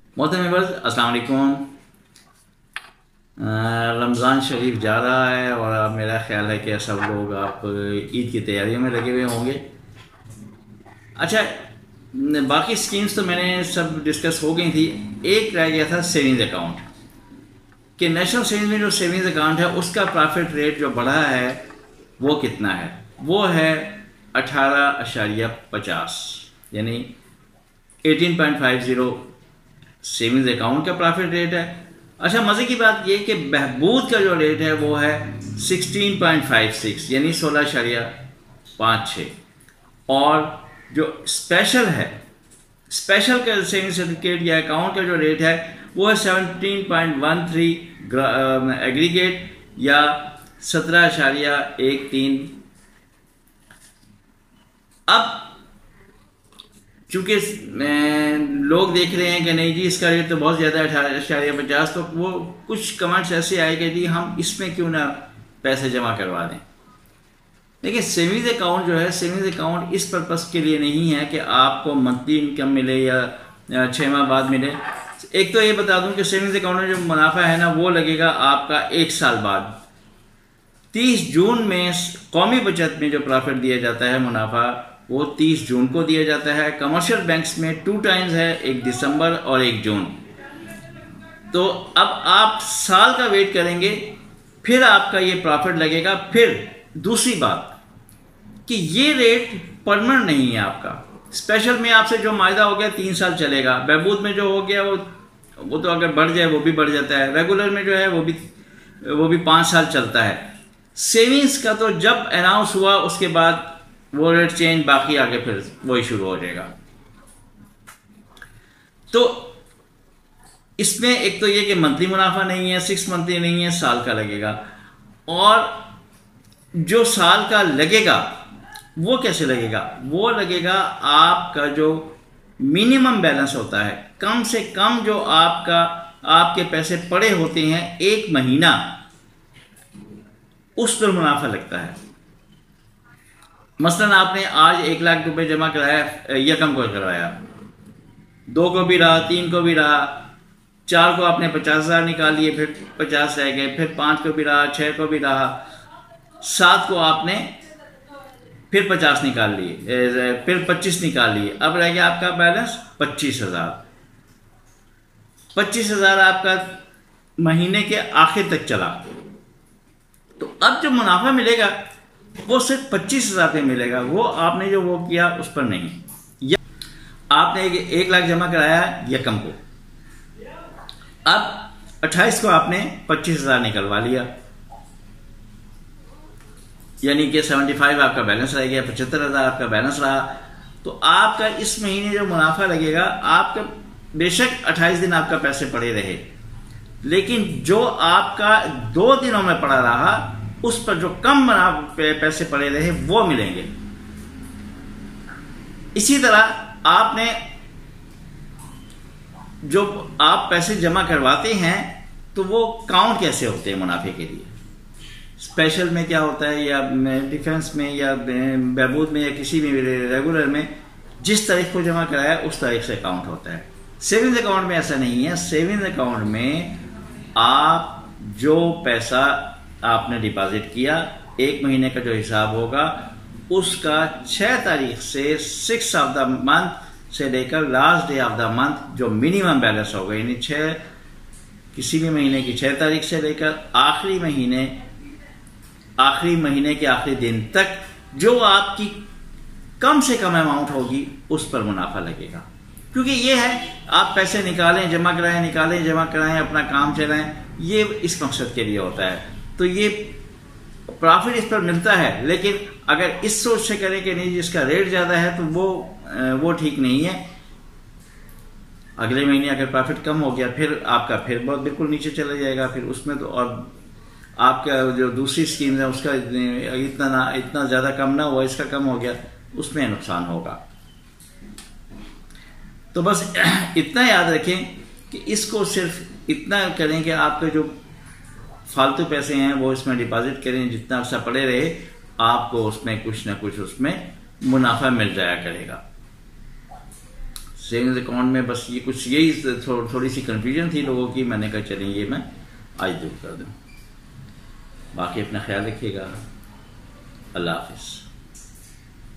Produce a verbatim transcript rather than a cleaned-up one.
मोहतरम व्यूअर्स, अस्सलाम वालेकुम। रमज़ान शरीफ जा रहा है और अब मेरा ख़्याल है कि सब लोग आप ईद की तैयारियों में लगे हुए होंगे। अच्छा, बाकी स्कीम्स तो मैंने सब डिस्कस हो गई थी। एक रह गया था सेविंग्स अकाउंट कि नेशनल सेविंग्स में जो सेविंग्स अकाउंट है उसका प्रॉफिट रेट जो बढ़ा है वो कितना है। वो है अठारह अशारिया पचास, यानी eighteen point five zero savings account का प्रॉफिट रेट है। अच्छा, मज़े की बात ये कि बहबूद का जो रेट है वो है सिक्सटीन पॉइंट फाइव सिक्स, यानी सोलह अशारिया पाँच छः। और जो स्पेशल है, स्पेशल का सेविंग सर्टिफिकेट या अकाउंट का जो रेट है वो है seventeen point one three aggregate या सत्रह अशारिया एक तीन। अब चूँकि लोग देख रहे हैं कि नहीं जी इसका रेट तो बहुत ज़्यादा है अठारह अशारिया पचास, तो वो कुछ कमेंट्स ऐसे आए कि जी हम इसमें क्यों ना पैसे जमा करवा दें। देखिए, सेविंग्स अकाउंट जो है, सेविंग्स अकाउंट इस पर्पस के लिए नहीं है कि आपको मंथली इनकम मिले या छः माह बाद मिले। एक तो ये बता दूं कि सेविंग्स अकाउंट में जो मुनाफा है ना वो लगेगा आपका एक साल बाद। तीस जून में कौमी बचत में जो प्रॉफिट दिया जाता है मुनाफा, वो तीस जून को दिया जाता है। कमर्शियल बैंक्स में टू टाइम्स है, एक दिसंबर और एक जून। तो अब आप साल का वेट करेंगे फिर आपका ये प्रॉफिट लगेगा। फिर दूसरी बात कि ये रेट परमानेंट नहीं है आपका। स्पेशल में आपसे जो मायदा हो गया तीन साल चलेगा, बहबूद में जो हो गया वो वो तो अगर बढ़ जाए वो भी बढ़ जाता है, रेगुलर में जो है वो भी वो भी पाँच साल चलता है। सेविंग्स का तो जब अनाउंस हुआ उसके बाद वो रेट चेंज, बाकी आगे फिर वही शुरू हो जाएगा। तो इसमें एक तो ये कि मंथली मुनाफा नहीं है, सिक्स मंथली नहीं है, साल का लगेगा। और जो साल का लगेगा वो कैसे लगेगा? वो लगेगा आपका जो मिनिमम बैलेंस होता है, कम से कम जो आपका आपके पैसे पड़े होते हैं एक महीना, उस पर मुनाफा लगता है। मसलन आपने आज एक लाख रुपए जमा कराया, यकम को करवाया, दो को भी रहा, तीन को भी रहा, चार को आपने पचास हज़ार निकाल लिए, फिर पचास रह गए, फिर पाँच को भी रहा, छः को भी रहा, सात को आपने फिर पचास निकाल लिए, फिर पच्चीस निकाल लिए, अब रह गया आपका बैलेंस पच्चीस हज़ार। पच्चीस हज़ार आपका महीने के आखिर तक चला। तो अब जो मुनाफा मिलेगा वो सिर्फ पच्चीस हज़ार पे मिलेगा, वो आपने जो वो किया उस पर नहीं। या आपने एक लाख जमा कराया यकम को, अब अट्ठाईस को आपने पच्चीस हज़ार निकलवा लिया, यानी कि पचहत्तर आपका बैलेंस रह गया, पचहत्तर हज़ार आपका बैलेंस रहा। तो आपका इस महीने जो मुनाफा लगेगा, आपका बेशक अट्ठाईस दिन आपका पैसे पड़े रहे, लेकिन जो आपका दो दिनों में पड़ा रहा उस पर जो कम पैसे पड़े रहे वो मिलेंगे। इसी तरह आपने जो आप पैसे जमा करवाते हैं तो वो काउंट कैसे होते हैं मुनाफे के लिए? स्पेशल में क्या होता है, या डिफेंस में, या बहबूद में, या किसी भी रेगुलर में, जिस तारीख को जमा कराया उस तारीख से अकाउंट होता है। सेविंग्स अकाउंट में ऐसा नहीं है। सेविंग्स अकाउंट में आप जो पैसा आपने डिपॉजिट किया, एक महीने का जो हिसाब होगा उसका छह तारीख से सिक्स ऑफ द मंथ से लेकर last day of the month जो मिनिमम बैलेंस होगा, यानी छह किसी भी महीने की छह तारीख से लेकर आखिरी महीने आखिरी महीने के आखिरी दिन तक जो आपकी कम से कम अमाउंट होगी उस पर मुनाफा लगेगा। क्योंकि ये है आप पैसे निकालें, जमा कराएं, निकालें, जमा कराएं, अपना काम चलाएं, ये इस मकसद के लिए होता है। तो ये प्रॉफिट इस पर मिलता है, लेकिन अगर इस सोच से करें कि नहीं जिसका रेट ज़्यादा है तो वो वो ठीक नहीं है। अगले महीने अगर प्रॉफिट कम हो गया फिर आपका फिर बहुत बिल्कुल नीचे चला जाएगा। फिर उसमें तो और आपका जो दूसरी स्कीम है उसका इतना ना इतना ज़्यादा कम ना हुआ, इसका कम हो गया, उसमें नुकसान होगा। तो बस इतना याद रखें कि इसको सिर्फ इतना करें कि आपके जो फालतू पैसे हैं वो इसमें डिपॉजिट करें, जितना अर्सा पड़े रहे आपको उसमें कुछ ना कुछ उसमें मुनाफा मिल जाया करेगा। सेविंग्स अकाउंट में बस ये कुछ यही थो, थोड़ी सी कन्फ्यूजन थी लोगों की, मैंने कहा चलें ये मैं आज दूर कर दूँ। बाकी अपना ख्याल रखिएगा। अल्लाह हाफिज़।